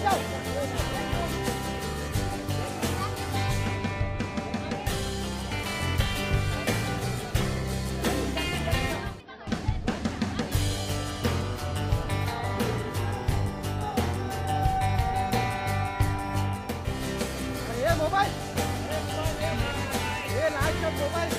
Mobile ये light का mobile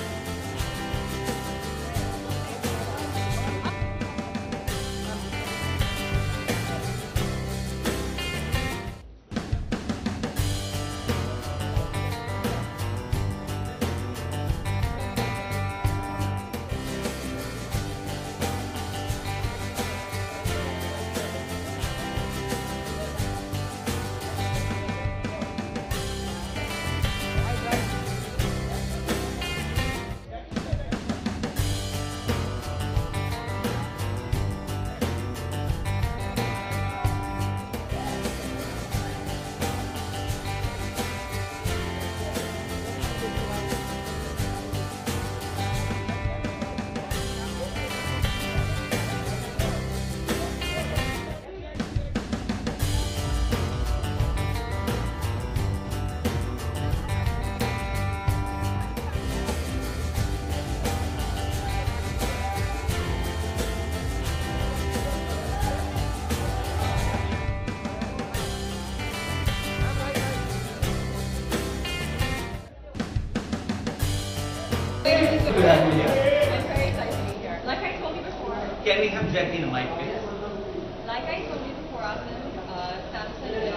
Good afternoon. I'm very excited to be here. Like I told you before. Can we have Jackie in the mic, please? Like I told you before, Austin, Samsung is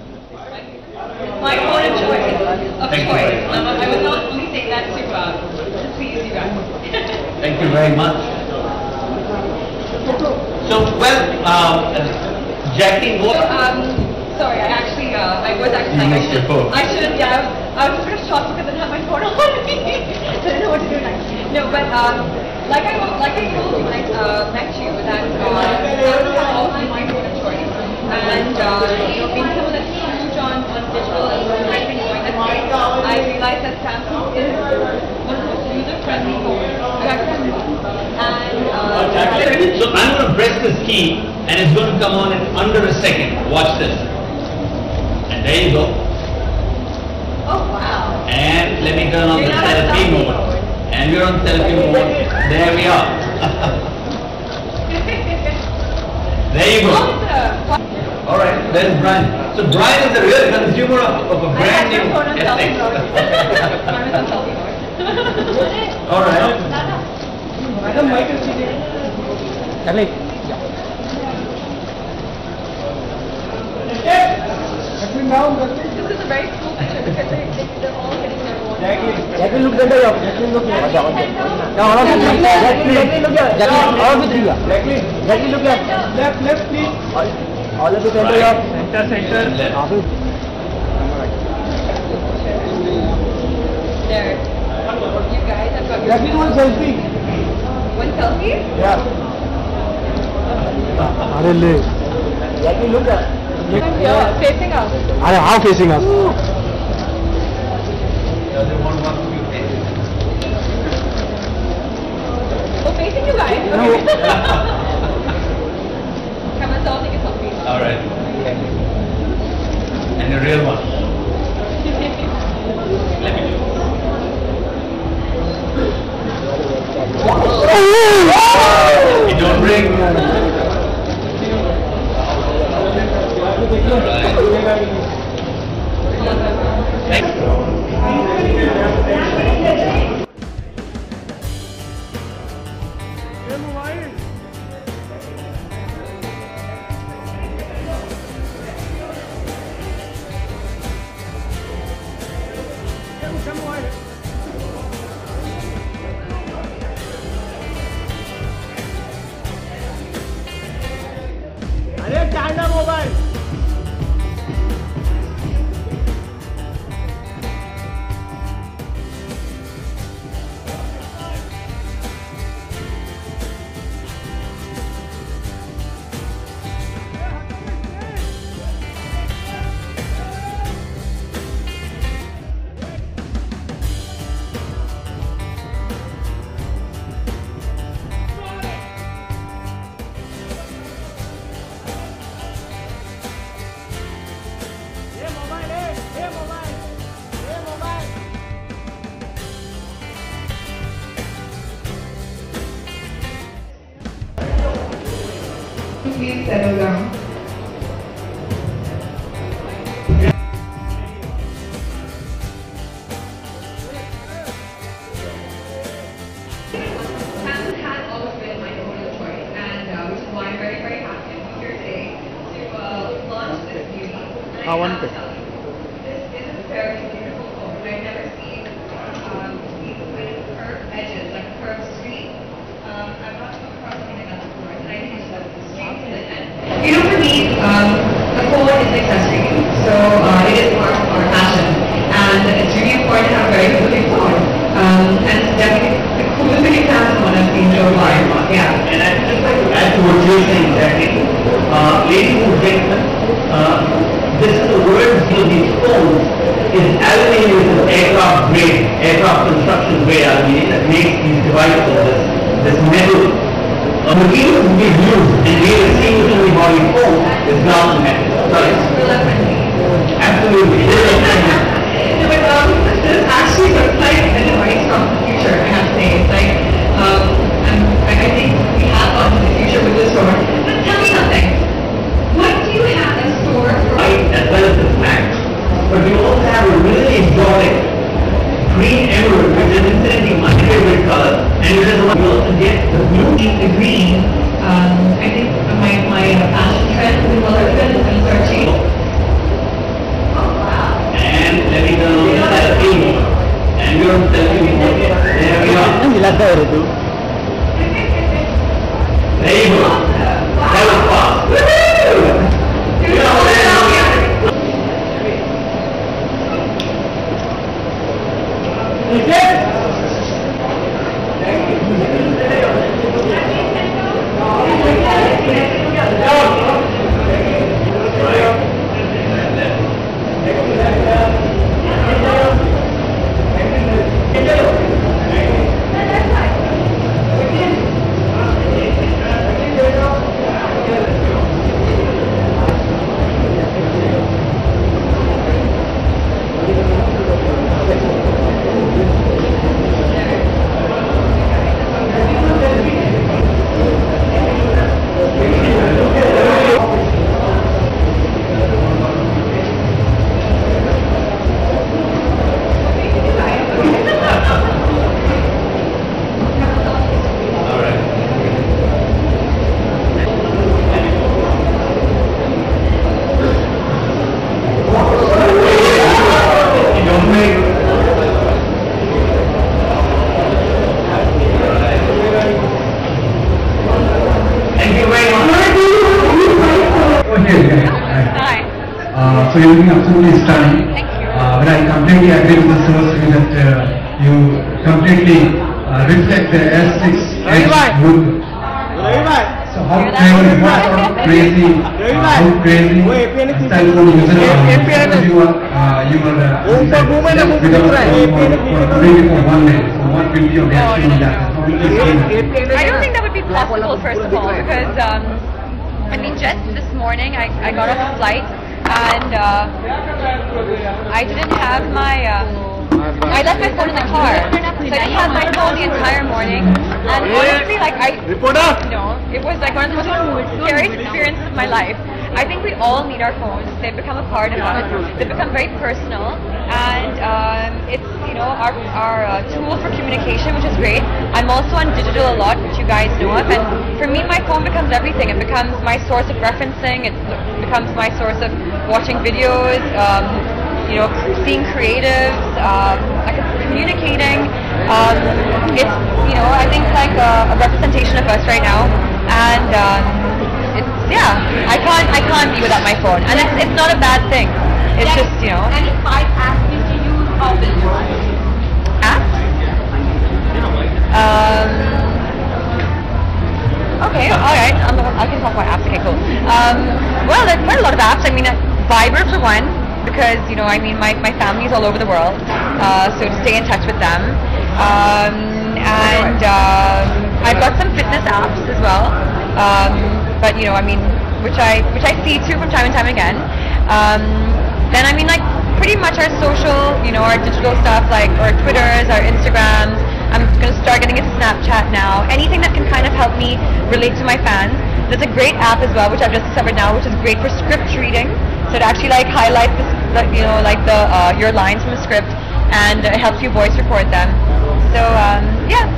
my phone of choice. I was not only saying that to please you guys. Thank you very much. So, well, Jackie, what? Sorry, I was actually. I should have. Yeah, I was sort of shocked because I didn't have my phone on me. I didn't know what to do next. No, but like I told you when I met you, that Samsung has always been my phone of choice, and being someone that's huge on digital and I've been doing that, I realized that Samsung is one of the most user-friendly phones I've ever seen. And so I'm going to press this key, and it's going to come on in under a second. Watch this. And there you go. Oh wow. And let me turn on the selfie mode. And we're on selfie mode. There we are. There you go. Awesome. Alright, there's Brian. So Brian is a real consumer of a brand new SX. Alright. Madam, mic is seated. Charlie. This is a very cool picture because they're all getting their own. Jackie, look at the Jackie, look here. Jackie, look here. Jackie, all with you. Jackie, look here. Left, please. All of the center. Left. There. You guys have got your Jackie, one selfie. one selfie? Yeah. Jackie, look here. Yeah, facing us. How facing us? Oh, facing you guys. Okay. Come on, so I'll take a selfie. Alright. And a real one. Let me do. You don't ring. Thank you. अरे China mobile one पे. This is a very beautiful phone. I've never seen these with curved edges, like a curved street. I've not come across something like that before, and I think it's extremely good. You know, for me, the phone is an accessory, so it is part of our fashion, and it's really important to have a very good phone. And it's definitely the coolest looking Samsung I've seen so far. Yeah. And I'd just like to add to what you're saying, Jackie. Ladies and gentlemen, this is the world's these phones is aluminium is an aircraft grade, aircraft construction grade aluminium that makes these devices, this metal. The material to be used and made a single body phone is glass metal. Sorry. Absolutely. No, but this actually looks like a device from the future, I have to say. It's like, I think we have gone to the future with this store. But tell me something. What do you have in store for As well as the snacks. But we also have a really exotic green emerald, which is incidentally my favorite color. And it is one we also get the blue the green? I think my fashion trend with color trend is going to start changing. and let me turn on the selfie. And you're on selfie. There we are. There you go. That was fast. Woohoo! So you're looking absolutely stunning. Thank you. But I completely agree with the source that you completely reflect the S6 Edge look. So how crazy, how crazy style phone user you are without for one day. So what will be your reaction to that? I don't think that would be possible, first of all, because I mean, just this morning I got off a flight and I didn't have my I left my phone in the car, so I didn't have my phone the entire morning. And honestly, like it was like one of the most scariest experiences of my life. I think we all need our phones. They've become a part of us. They've become very personal, and it's our tool for communication, which is great. I'm also on digital a lot, which you guys know of, and for me, my phone becomes everything. It becomes my source of referencing. It becomes my source of watching videos. Seeing creatives, like communicating. It's I think like a representation of us right now, and I can't be without my phone, and it's not a bad thing. It's just Any 5 apps you can use often? Apps. Okay, all right. I can talk about apps. Okay, cool. Well, there's quite a lot of apps. I mean, Viber for one, because my family's all over the world, so to stay in touch with them. And I've got some fitness apps as well, but which I see too from time and time again. Then pretty much our social, our digital stuff, like our Twitters, our Instagrams. I'm going to start getting into Snapchat now. Anything that can kind of help me relate to my fans. There's a great app as well, which I've just discovered now, which is great for script reading. So it actually highlights your lines from a script, and it helps you voice record them. So yeah.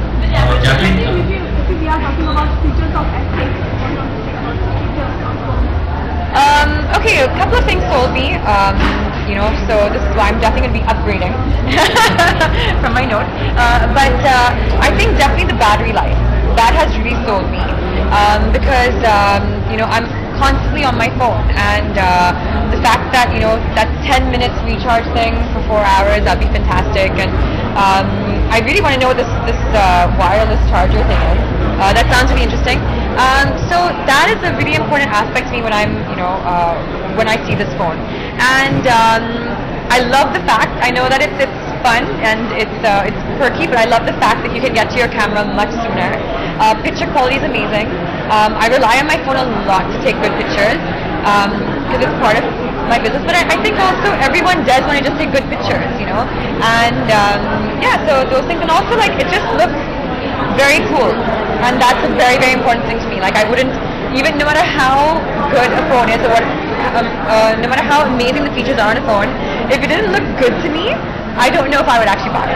If we are talking about features of S6, what are the features of phone? Okay, a couple of things sold me. You know, so this is why I'm definitely going to be upgrading from my note. But I think definitely the battery life. That has really sold me because you know, I'm constantly on my phone, and the fact that, you know, that 10 minutes recharge thing for 4 hours, that'd be fantastic. And I really want to know what this wireless charger thing is. That sounds really interesting. So that is a really important aspect to me when I'm, you know, when I see this phone. And I love the fact, I know that it's fun and it's perky, but I love the fact that you can get to your camera much sooner. Picture quality is amazing. I rely on my phone a lot to take good pictures because it's part of my business, but I think also everyone does want to just take good pictures, you know. And yeah, so those things, and also like it just looks very cool, and that's a very, very important thing to me. Like I wouldn't, even no matter how good a phone is or what, no matter how amazing the features are on a phone, if it didn't look good to me, I don't know if I would actually buy it.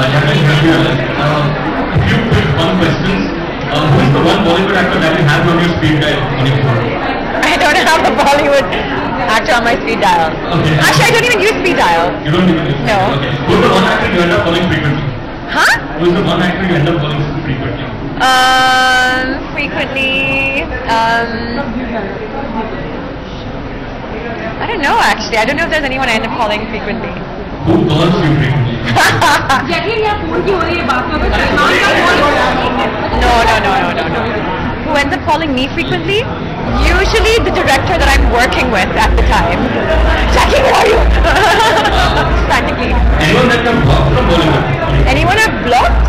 A few quick fun questions. Who is the one Bollywood actor that you have on your speed dial on your phone? I don't have a Bollywood actor on my speed dial. Okay. Actually, I don't even use speed dial. You don't even use No. Okay. Who's the one actor you end up calling frequently? Huh? Who's the one actor you end up calling frequently? Frequently, I don't know actually. I don't know if there's anyone I end up calling frequently. Who calls you frequently? No. Who ends up calling me frequently? Usually the director that I'm working with at the time. Jackie, where are you? Practically. Anyone that can block from Bollywood? Anyone I've blocked?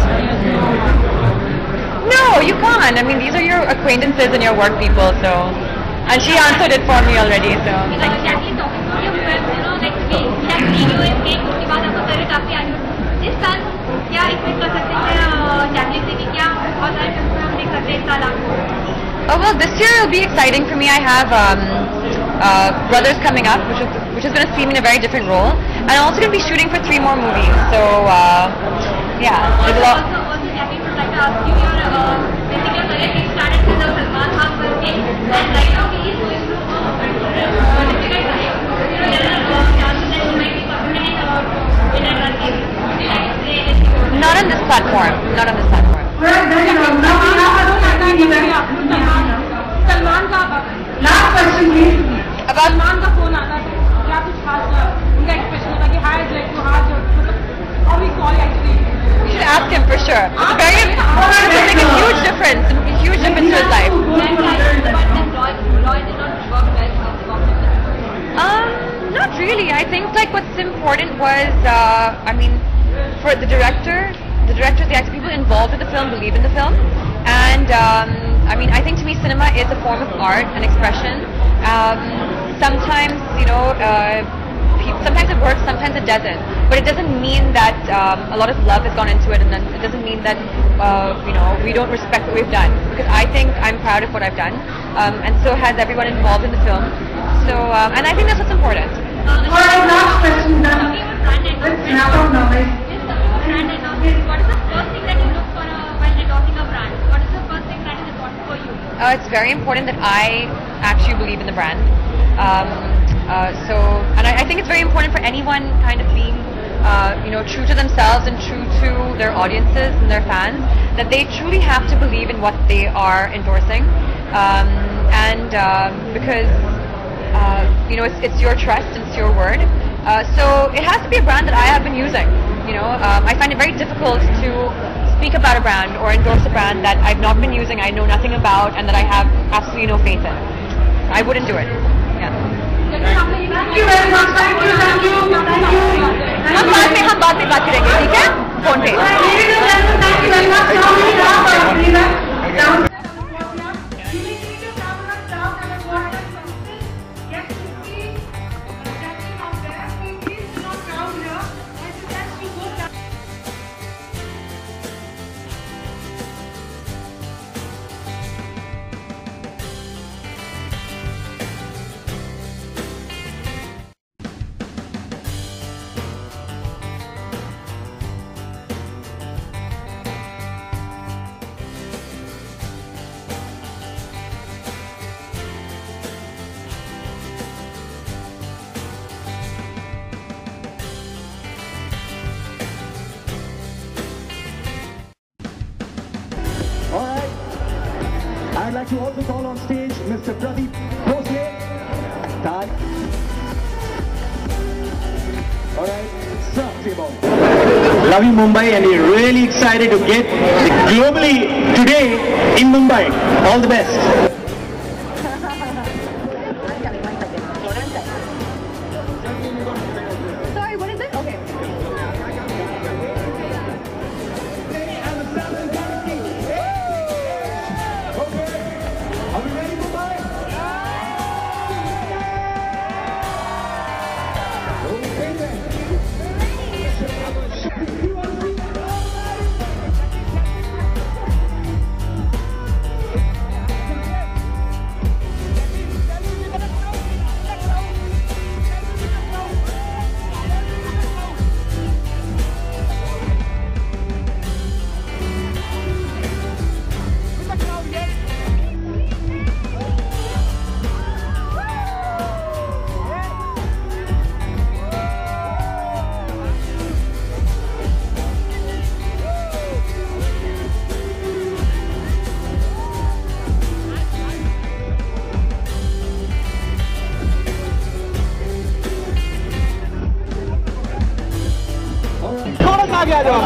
No, you can't. I mean, these are your acquaintances and your work people, so. And she answered it for me already, so. Thank you. Jackie, talking about your web, you know, like that video is made, उसके बाद आपका career काफी आगे इस साल क्या expect कर सकते हैं Jackie से कि क्या बहुत सारे फिल्म हम देख सकते हैं इस साल आपको? Oh well, this year will be exciting for me. I have Brothers coming up, which is going to see me in a very different role, and I'm also going to be shooting for 3 more movies. So yeah, there's a lot. Also, Jackie would like to ask you your basically your career kick started with the Salman Khan film, and right now he is going through a difficult time. You know, there are chances that he might be confident about in a run game. Would you like to say anything? Not on this platform. Not on this platform. Salman का Last question, please. About Salman का phone आता है क्या कुछ खास उनका expression होता है कि हाय लाइक टू हाथ जो मतलब how we call actually you should ask him for sure. It's very, it will make a huge difference to his life. Not really. I think like what's important was, I mean, for the directors, the actors, people involved with the film believe in the film, and I mean, I think to me cinema is a form of art and expression. Sometimes, you know, sometimes it works, sometimes it doesn't. But it doesn't mean that a lot of love has gone into it, and then it doesn't mean that you know, we don't respect what we've done. Because I think I'm proud of what I've done, and so has everyone involved in the film. So, and I think that's what's important. Alright, last question done. Let's wrap up now, guys. What is the first thing that you look for while endorsing a brand? What is the first thing that is important for you? It's very important that I actually believe in the brand. And I think it's very important for anyone kind of being, you know, true to themselves and true to their audiences and their fans, that they truly have to believe in what they are endorsing. Because, you know, it's your trust, it's your word. So it has to be a brand that I have been using. You know, I find it very difficult to speak about a brand or endorse a brand that I've not been using, I know nothing about, and that I have absolutely no faith in. I wouldn't do it. Yeah. Thank you very much. Thank you. हम बाद में बात करेंगे, ठीक है? Phone पे. Ladies and gentlemen, thank you very much. Now we have our leader down. like to also call on stage Mr. Pradeep Bhosle. Tag. Alright, so love you Mumbai, and we're really excited to get globally today in Mumbai. All the best. Sorry, what is it? Okay. Are we ready, Mumbai? Okay then. आगे आ जाओ।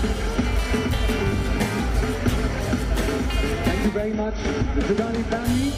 Very much, the Jagani family.